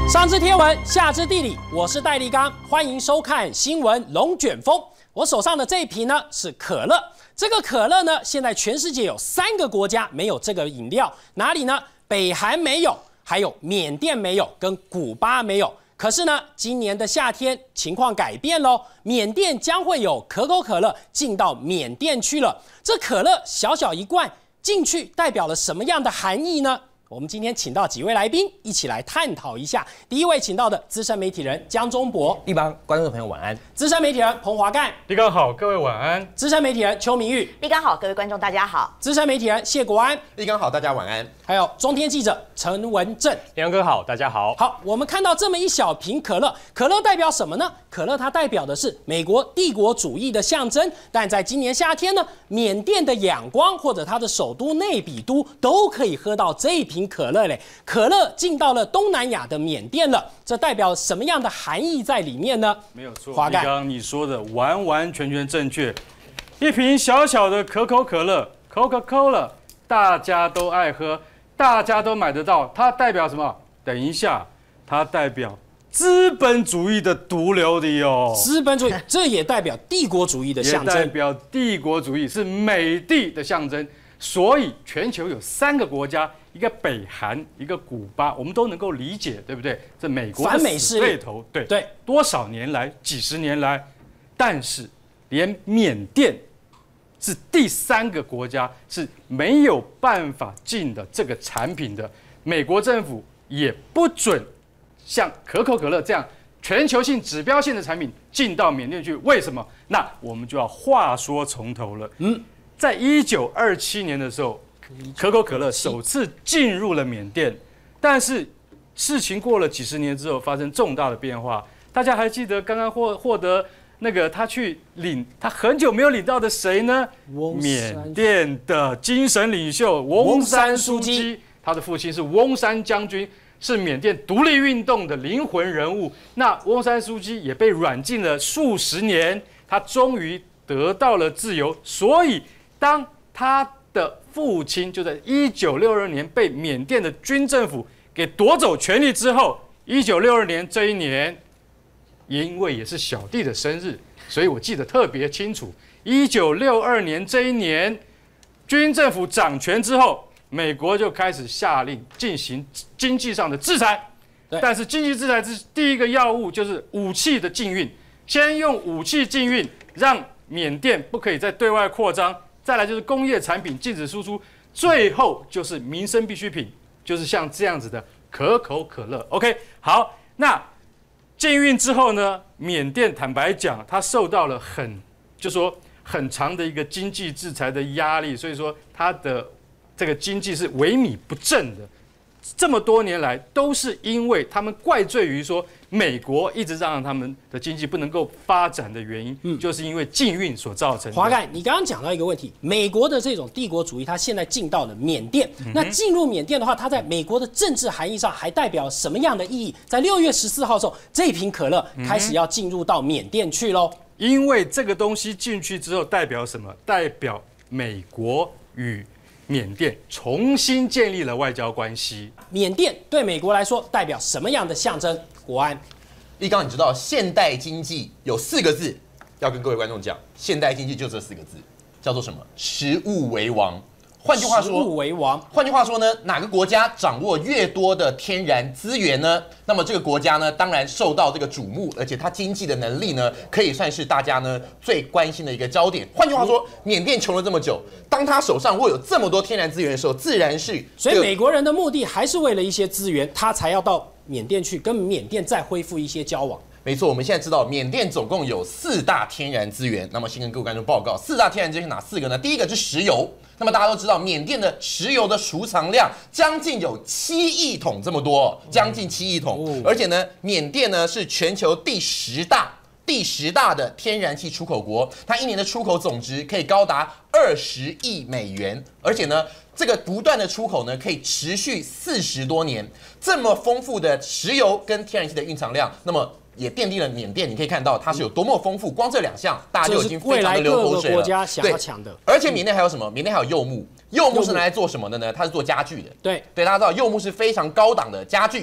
上知天文，下知地理，我是戴立刚，欢迎收看新闻龙卷风。我手上的这一瓶呢是可乐，这个可乐呢，现在全世界有3个国家没有这个饮料，哪里呢？北韩没有，还有缅甸没有，跟古巴没有。可是呢，今年的夏天情况改变喽，缅甸将会有可口可乐进到缅甸去了。这可乐小小一罐进去，代表了什么样的含义呢？我们今天请到几位来宾一起来探讨一下。第一位请到的资深媒体人江忠博， 立邦观众朋友晚安。 资深媒体人彭华干， 立刚好，各位晚安。 资深媒体人邱明玉， 立刚好，各位观众大家好。 资深媒体人谢国安， 立刚好，大家晚安。 还有中天记者陈文正。 立哥好，大家好。 好，我们看到这么一小瓶可乐，可乐代表什么呢？可乐它代表的是美国帝国主义的象征。但在今年夏天呢，缅甸的仰光或者它的首都内比都都可以喝到这一瓶可乐嘞。可乐进到了东南亚的缅甸了，这代表什么样的含义在里面呢？ 没有错， 华干， 刚刚你说的完完全全正确。一瓶小小的可口可乐 （Coca-Cola）， 大家都爱喝，大家都买得到，它代表什么？等一下，它代表资本主义的毒瘤的哟。 资本主义，这也代表帝国主义的象征， 也代表帝国主义是美帝的象征。所以全球有3个国家，一个北韩，一个古巴，我们都能够理解，对不对？这美国的死对头，对，多少年来，几十年来，但是连缅甸是第3个国家是没有办法进的这个产品的，美国政府也不准像可口可乐这样全球性指标性的产品进到缅甸去。为什么？那我们就要话说从头了。在1927年的时候，可口可乐首次进入了缅甸，但是事情过了几十年之后，发生重大的变化。大家还记得刚刚获得那个他去领他很久没有领到的谁呢？缅甸的精神领袖翁山苏姬，他的父亲是翁山将军，是缅甸独立运动的灵魂人物。那翁山苏姬也被软禁了数十年，他终于得到了自由。所以当他的父亲就在1962年被缅甸的军政府给夺走权力之后，1962年这一年，因为也是小弟的生日，所以我记得特别清楚。1962年这一年，军政府掌权之后，美国就开始下令进行经济上的制裁。但是经济制裁之第一个要务就是武器的禁运，先用武器禁运，让缅甸不可以再对外扩张。再来就是工业产品禁止输出，最后就是民生必需品，就是像这样子的可口可乐。OK， 好，那禁运之后呢，缅甸坦白讲，它受到了很长的一个经济制裁的压力，所以说它的这个经济是萎靡不振的。这么多年来，都是因为他们怪罪于说美国一直让他们的经济不能够发展的原因，就是因为禁运所造成的。 华干，你刚刚讲到一个问题，美国的这种帝国主义，它现在进到了缅甸。那进入缅甸的话，它在美国的政治含义上还代表什么样的意义？在6月14号的时候，这瓶可乐开始要进入到缅甸去喽。 因为这个东西进去之后，代表什么？代表美国与缅甸重新建立了外交关系。 缅甸对美国来说代表什么样的象征？国安， 立刚，你知道现代经济有4个字，要跟各位观众讲，现代经济就这4个字，叫做什么？食物为王。换句话说， 食物为王。 换句话说呢，哪个国家掌握越多的天然资源呢？那么这个国家呢，当然受到这个瞩目，而且它经济的能力呢，可以算是大家呢最关心的一个焦点。换句话说，缅甸穷了这么久，当他手上握有这么多天然资源的时候，自然是所以美国人的目的还是为了一些资源，他才要到缅甸去跟缅甸再恢复一些交往。 没错，我们现在知道缅甸总共有4大天然资源。那么先跟各位观众报告，4大天然资源哪4个呢？第一个是石油。那么大家都知道，缅甸的石油的储藏量将近有7亿桶这么多，将近7亿桶。而且呢，缅甸呢是全球第10大的天然气出口国，它一年的出口总值可以高达20亿美元，而且呢，这个不断的出口呢可以持续40多年。这么丰富的石油跟天然气的蕴藏量，那么也奠定了缅甸，你可以看到它是有多么丰富。光这2项，大家就已经非常的流口水了。 未来各个国家想要抢的。 而且缅甸还有什么？缅甸还有柚木，柚木是拿来做什么的呢？它是做家具的。 对， 大家知道柚木是非常高档的家具。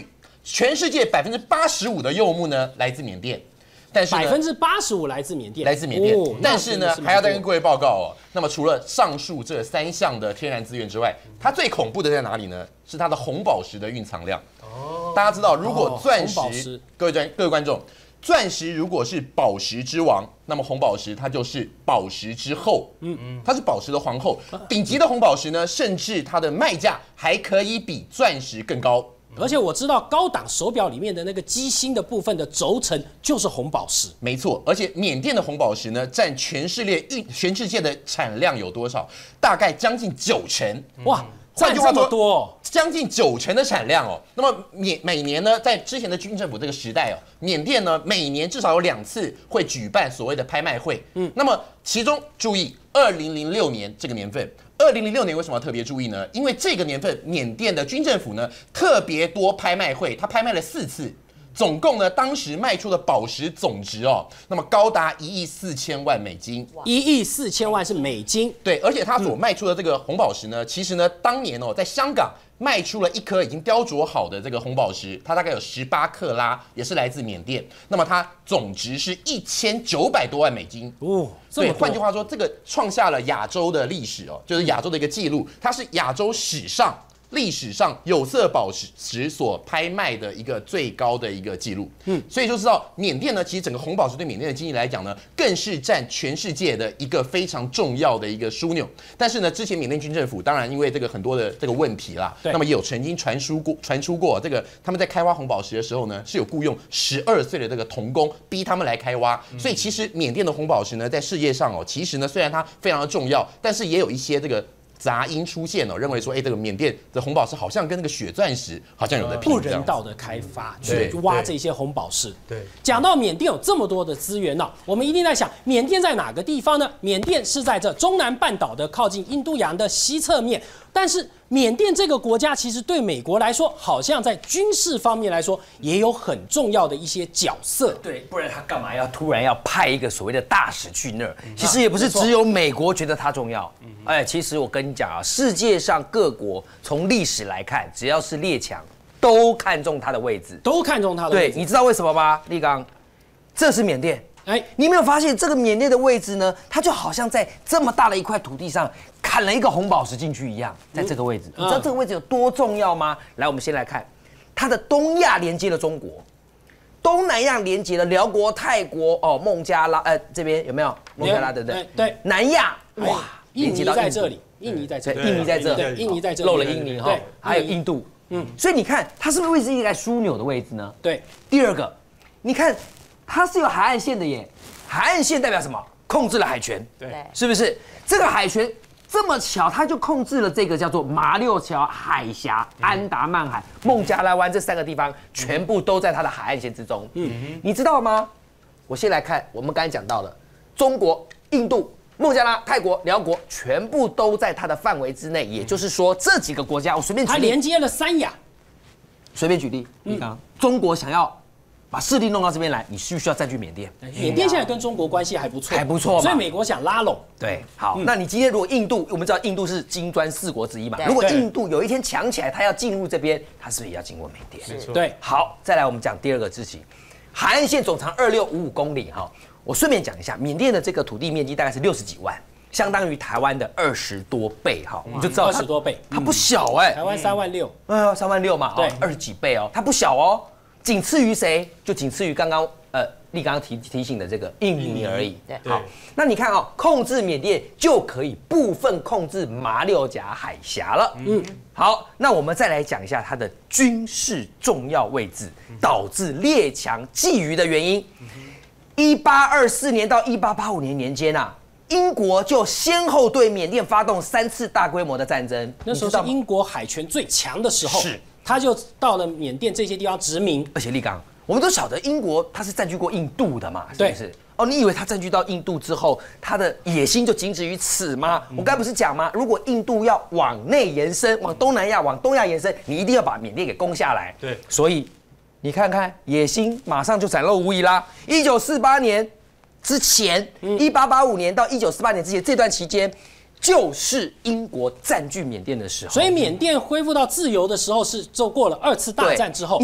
全世界85%的柚木呢来自缅甸。但是 85%来自缅甸， 来自缅甸。但是呢，还要再跟各位报告哦。那么除了上述这3项的天然资源之外，它最恐怖的在哪里呢？是它的红宝石的蕴藏量。大家知道，如果钻石，各位观众，钻石如果是宝石之王，那么红宝石它就是宝石之后。它是宝石的皇后。顶级的红宝石呢，甚至它的卖价还可以比钻石更高。 而且我知道高档手表里面的那个机芯的部分的轴承就是红宝石， 没错。而且缅甸的红宝石呢，占全世界的产量有多少？大概将近90%。 哇，占这么多哦， 将近90%的产量哦。那么每年呢，在之前的军政府这个时代哦，缅甸呢每年至少有2次会举办所谓的拍卖会。那么其中注意，2006年这个年份。2006年为什么要特别注意呢？因为这个年份缅甸的军政府呢特别多拍卖会，他拍卖了4次，总共呢当时卖出的宝石总值哦，那么高达1亿4千万美金。 1亿4千万是美金， 对，而且他所卖出的这个红宝石呢，其实呢当年哦在香港卖出了1颗已经雕琢好的这个红宝石，它大概有18克拉，也是来自缅甸。那么它总值是1900多万美金哦。 对，换句话说，这个创下了亚洲的历史哦，就是亚洲的一个记录，它是亚洲历史上有色宝石所拍卖的一个最高的一个记录。所以就知道缅甸呢，其实整个红宝石对缅甸的经济来讲呢，更是占全世界的一个非常重要的一个枢纽。但是呢，之前缅甸军政府当然因为这个很多的这个问题啦，那么也有曾经传出过这个他们在开挖红宝石的时候呢，是有雇佣12岁的这个童工逼他们来开挖。所以其实缅甸的红宝石呢，在世界上哦，其实呢虽然它非常的重要，但是也有一些这个杂音出现哦，认为说，这个缅甸的红宝石好像跟那个血钻石好像有的不人道的开发去挖这些红宝石。 对， 讲到缅甸有这么多的资源呢，我们一定在想，缅甸在哪个地方呢？缅甸是在这中南半岛的靠近印度洋的西侧面，但是缅甸这个国家其实对美国来说，好像在军事方面来说也有很重要的一些角色。 对，不然他干嘛要突然要派一个所谓的大使去那儿？其实也不是只有美国觉得他重要。其实我跟你讲啊，世界上各国从历史来看，只要是列强，都看重他的位置， 都看重他的位置。 对，你知道为什么吗？立刚，这是缅甸。你有没有发现这个缅甸的位置呢？它就好像在这么大的一块土地上砍了一个红宝石进去一样，在这个位置。你知道这个位置有多重要吗？来，我们先来看，它的东亚连接了中国，东南亚连接了辽国、泰国、孟加拉，这边有没有孟加拉？对不对？ 对， 南亚，哇， 印尼在这里，印尼在这里， 印尼在这， 对，印尼在这里， 漏了印尼哈，还有印度。所以你看，它是不是位置一个枢纽的位置呢？ 对。 第二个，你看。它是有海岸线的耶，海岸线代表什么？控制了海权， 对， 是不是？这个海权这么巧，它就控制了这个叫做马六甲海峡、安达曼海、孟加拉湾这3个地方，全部都在它的海岸线之中。你知道吗？我先来看，我们刚才讲到了中国、印度、孟加拉、泰国、辽国，全部都在它的范围之内。也就是说，这几个国家，我随便举例， 它连接了3亚。 随便举例，中国想要把势力弄到这边来，你需不需要占据缅甸？ 缅甸现在跟中国关系还不错， 还不错嘛， 所以美国想拉拢。 对，好，那你今天如果印度，我们知道印度是金砖4国之一嘛，如果印度有一天强起来，他要进入这边，他是不是也要经过缅甸？ 没错。 对， 好，再来我们讲第二个事情，海岸线总长2655公里哈，我顺便讲一下，缅甸的这个土地面积大概是60几万。相当于台湾的20多倍哈，你就知道 20多倍， 它不小哎， 台湾3万6， 3万6嘛，对，20几倍哦，它不小哦，仅次于谁？就仅次于刚刚立刚提醒的这个印尼而已。好，那你看哦，控制缅甸就可以部分控制马六甲海峡了。好，那我们再来讲一下它的军事重要位置，导致列强觊觎的原因。1824年到1885年年间啊。英国就先后对缅甸发动3次大规模的战争， 那时候是英国海权最强的时候，是他就到了缅甸这些地方殖民。 而且立刚，我们都晓得英国他是占据过印度的嘛，是不是？哦，你以为他占据到印度之后，他的野心就仅止于此吗？我刚才不是讲吗？如果印度要往内延伸，往东南亚、往东亚延伸，你一定要把缅甸给攻下来。 对， 所以你看看，野心马上就展露无遗啦。1948年。之前，1885年到1948年之前这段期间，就是英国占据缅甸的时候。 所以缅甸恢复到自由的时候是就过了2次大战之后。 你知道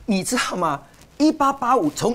你知道吗？1885从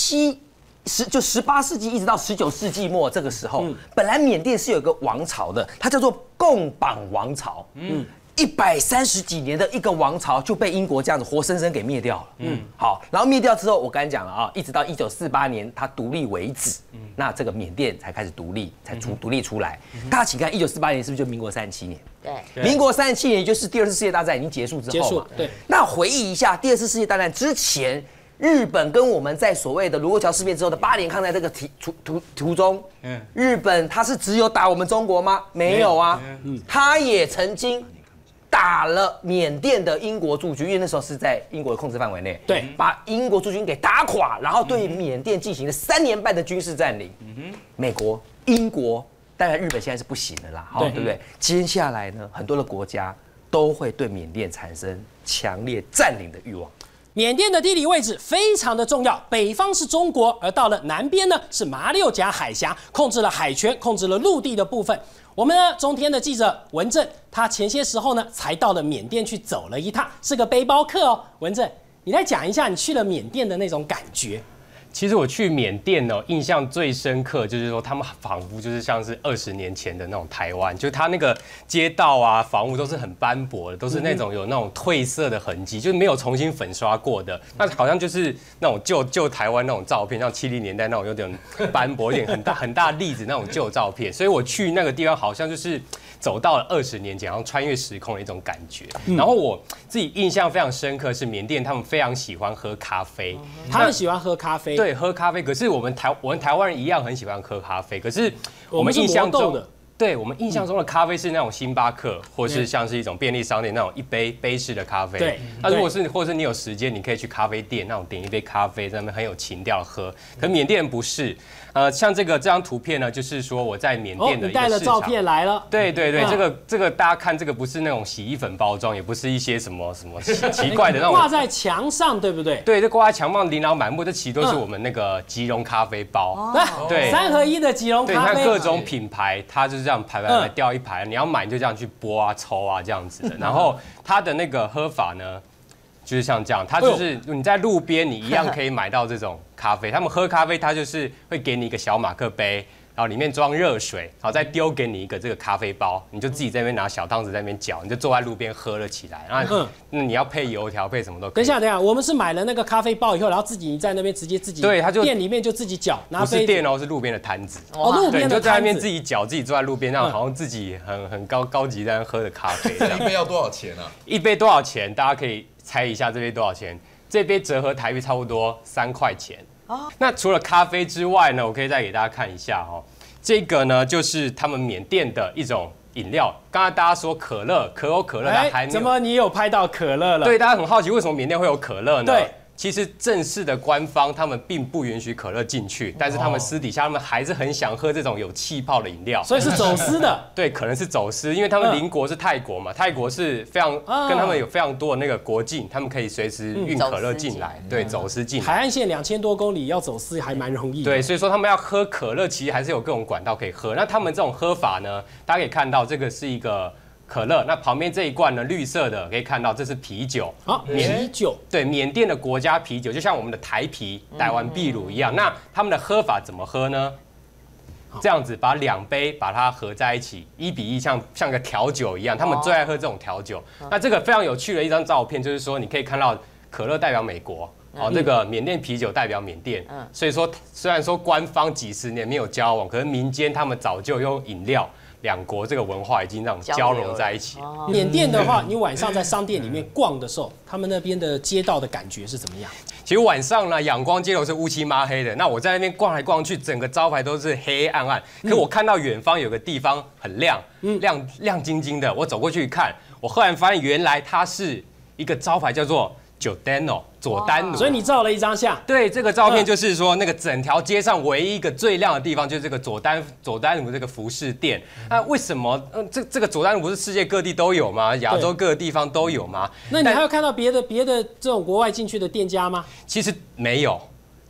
18世纪一直到19世纪末这个时候，本来缅甸是有一个王朝的，它叫做贡榜王朝。130几年的一个王朝就被英国这样子活生生给灭掉了。好，然后灭掉之后，我刚才讲了啊，一直到1948年它独立为止，那这个缅甸才开始独立，才独立出来。大家请看，1948年是不是就民国37年？对，民国37年就是第2次世界大战已经结束之后嘛。对。那回忆一下，第2次世界大战之前，日本跟我们在所谓的卢沟桥事变之后的8年抗战这个途中，日本它是只有打我们中国吗？没有啊，它也曾经打了缅甸的英国驻军，因为那时候是在英国的控制范围内，对，把英国驻军给打垮，然后对缅甸进行了3年半的军事占领。美国、英国，当然日本现在是不行的啦，对不对？接下来呢，很多的国家都会对缅甸产生强烈占领的欲望。 缅甸的地理位置非常的重要，北方是中国，而到了南边呢是马六甲海峡，控制了海权，控制了陆地的部分。我们呢，中天的记者文正，他前些时候呢才到了缅甸去走了一趟，是个背包客哦。文正，你来讲一下你去了缅甸的那种感觉。 其实我去缅甸呢，印象最深刻就是说，他们仿佛就是像是20年前的那种台湾，就他那个街道啊、房屋都是很斑驳的，都是那种有那种褪色的痕迹，就是没有重新粉刷过的。那好像就是那种旧台湾那种照片，像70年代那种有点斑驳、有点很大粒子那种旧照片。所以我去那个地方，好像就是走到了20年前，好像穿越时空的一种感觉。然后我自己印象非常深刻是缅甸，他们非常喜欢喝咖啡， 他们喜欢喝咖啡。 对，喝咖啡。可是我们台湾人一样很喜欢喝咖啡，可是我们印象中的，对我们印象中的咖啡是那种星巴克，或是像是一种便利商店那种一杯式的咖啡。对，那如果是或者是你有时间，你可以去咖啡店那种点一杯咖啡，在那边很有情调喝。可缅甸人不是。像这张图片呢，就是说我在缅甸的一个市场。 你带了照片来了。 对，这个大家看，这个不是那种洗衣粉包装，也不是一些什么奇怪的那种。 挂在墙上，对不对？ 对，这挂在墙上琳琅满目，这其实都是我们那个吉隆咖啡包。 对，3合1的吉隆咖啡。 对，你看各种品牌，它就是这样排吊一排，你要买你就这样去剥啊、抽啊这样子的。然后它的那个喝法呢？就是像这样，它就是你在路边，你一样可以买到这种咖啡。他们喝咖啡，它就是会给你一个小马克杯，然后里面装热水，然后再丢给你一个这个咖啡包，你就自己在那边拿小汤匙在那边搅，你就坐在路边喝了起来。然后你要配油条，配什么都可以。 等一下，我们是买了那个咖啡包以后，然后自己在那边直接自己对，他就店里面就自己搅，拿杯子。 不是店哦，是路边的摊子。 路边的摊子。 你就在那边自己搅，自己坐在路边，那好像自己很高级在那喝的咖啡。 一杯要多少钱啊？ 一杯多少钱？大家可以猜一下这杯多少钱？这杯折合台币差不多3块钱。那除了咖啡之外呢，我可以再给大家看一下哦。这个呢，就是他们缅甸的一种饮料。刚才大家说可乐，可口可乐，它还没有。 怎么你有拍到可乐了？ 对，大家很好奇为什么缅甸会有可乐呢？ 对。 其实正式的官方他们并不允许可乐进去，但是他们私底下他们还是很想喝这种有气泡的饮料， 所以是走私的。 对，可能是走私，因为他们邻国是泰国嘛，泰国是非常跟他们有非常多的那个国境，他们可以随时运可乐进来，对，走私进来。 海岸线2000多公里要走私还蛮容易的。 对，所以说他们要喝可乐，其实还是有各种管道可以喝。那他们这种喝法呢，大家可以看到这个是一个。可乐，那旁边这一罐呢，绿色的可以看到这是啤酒啤酒， 对，缅甸的国家啤酒，就像我们的台啤、台湾秘鲁一样。那他们的喝法怎么喝呢？这样子把2杯把它合在一起，1比1，像个调酒一样。他们最爱喝这种调酒。那这个非常有趣的一张照片，就是说你可以看到可乐代表美国。这个缅甸啤酒代表缅甸，所以说虽然说官方几十年没有交往，可是民间他们早就用饮料。2国这个文化已经让交融在一起。 缅甸的话，你晚上在商店里面逛的时候，他们那边的街道的感觉是怎么样？ 其实晚上呢，仰光街头是乌漆抹黑的。那我在那边逛来逛去，整个招牌都是黑黑暗暗。可我看到远方有个地方很亮，亮晶晶的。我走过去一看，我忽然发现原来它是一个招牌，叫做佐丹奴， 所以你照了一张相。 对，这个照片就是说，那个整条街上唯一一个最亮的地方，就是这个佐丹奴这个服饰店。那为什么？这个佐丹奴不是世界各地都有吗？亚洲各个地方都有吗？ 那你还有看到别的这种国外进去的店家吗？ 其实没有。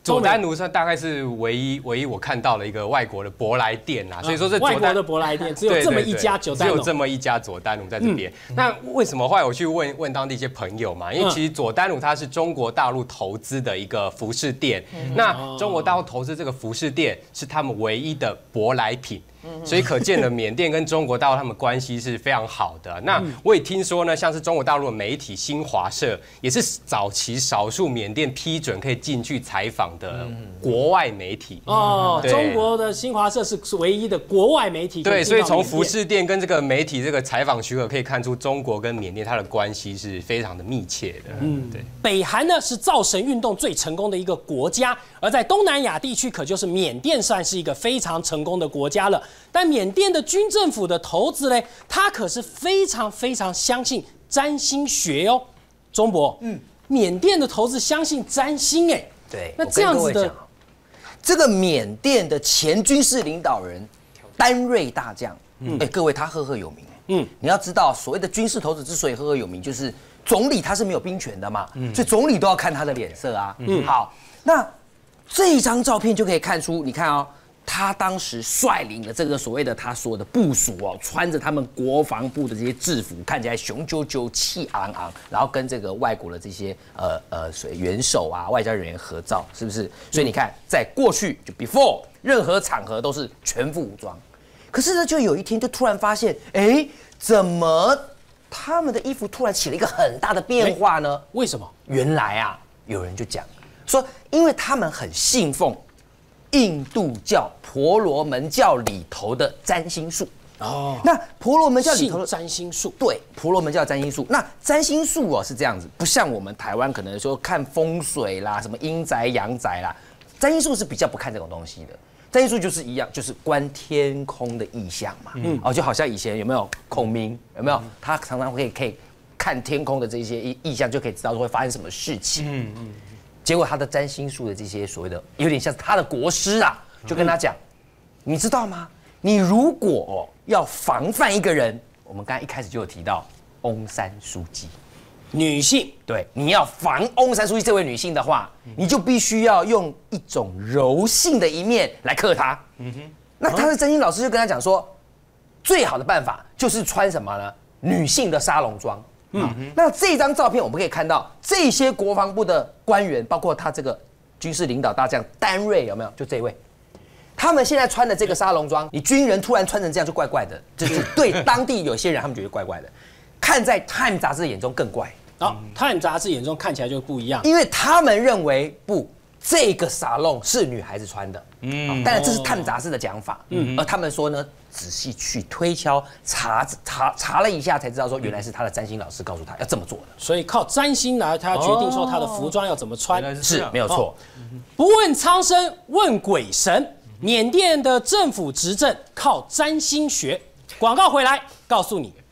佐丹奴算大概是唯一我看到的一个外国的舶来店啊，所以说这外国的舶来店只有这么一家佐丹奴， 只有这么一家佐丹奴在这边。那为什么后来我去问当地一些朋友嘛？因为其实佐丹奴它是中国大陆投资的一个服饰店，那中国大陆投资这个服饰店是他们唯一的舶来品。所以可见了缅甸跟中国大陆他们关系是非常好的。那我也听说呢，像是中国大陆的媒体新华社也是早期少数缅甸批准可以进去采访的国外媒体。 中国的新华社是唯一的国外媒体。 对，所以从服饰店跟这个媒体这个采访许可可以看出，中国跟缅甸它的关系是非常的密切的。对。 北韩呢是造神运动最成功的一个国家，而在东南亚地区可就是缅甸算是一个非常成功的国家了。但缅甸的军政府的头子嘞，他可是非常非常相信占星学哦。钟博，缅甸的头子相信占星，哎， 对， 那这样子的， 这个缅甸的前军事领导人丹瑞大将，各位他赫赫有名，你要知道，所谓的军事头子之所以赫赫有名，就是总理他是没有兵权的嘛，所以总理都要看他的脸色啊。好，那这一张照片就可以看出，你看哦。他当时率领的这个所谓的他所有的部属哦，穿着他们国防部的这些制服，看起来雄赳赳、气昂昂，然后跟这个外国的这些元首啊、外交人员合照，是不是？所以你看，在过去就 before 任何场合都是全副武装，可是呢，就有一天就突然发现，哎，怎么他们的衣服突然起了一个很大的变化呢？ 为什么？ 原来啊，有人就讲说，因为他们很信奉印度教婆罗门教里头的占星术那婆罗门教里头的占星术， 对，婆罗门教占星术。那占星术哦是这样子，不像我们台湾可能说看风水啦，什么阴宅阳宅啦，占星术是比较不看这种东西的。占星术就是一样，就是观天空的意象嘛，就好像以前有没有孔明有没有？他常常可以看天空的这些意象，就可以知道会发生什么事情。结果他的占星术的这些所谓的有点像他的国师啊，就跟他讲，你知道吗？你如果要防范一个人，我们刚才一开始就有提到翁山书记， 女性， 对，你要防翁山书记这位女性的话，你就必须要用一种柔性的一面来克她。那他的占星老师就跟他讲说，最好的办法就是穿什么呢？女性的沙龙装。那这张照片我们可以看到，这些国防部的官员，包括他这个军事领导大将丹瑞，有没有？就这位，他们现在穿的这个沙龙装，你军人突然穿成这样就怪怪的，就是对当地有些人他们觉得怪怪的，看在《Time》杂志眼中更怪。 Time 杂志眼中看起来就不一样， 因为他们认为不，这个沙龙是女孩子穿的。当然这是《Time》杂志的讲法。而他们说呢，仔细去推敲查了一下，才知道说原来是他的占星老师告诉他要这么做的。 所以靠占星来，他要决定说他的服装要怎么穿， 是没有错。 不问苍生，问鬼神。缅甸的政府执政靠占星学。广告回来告诉你。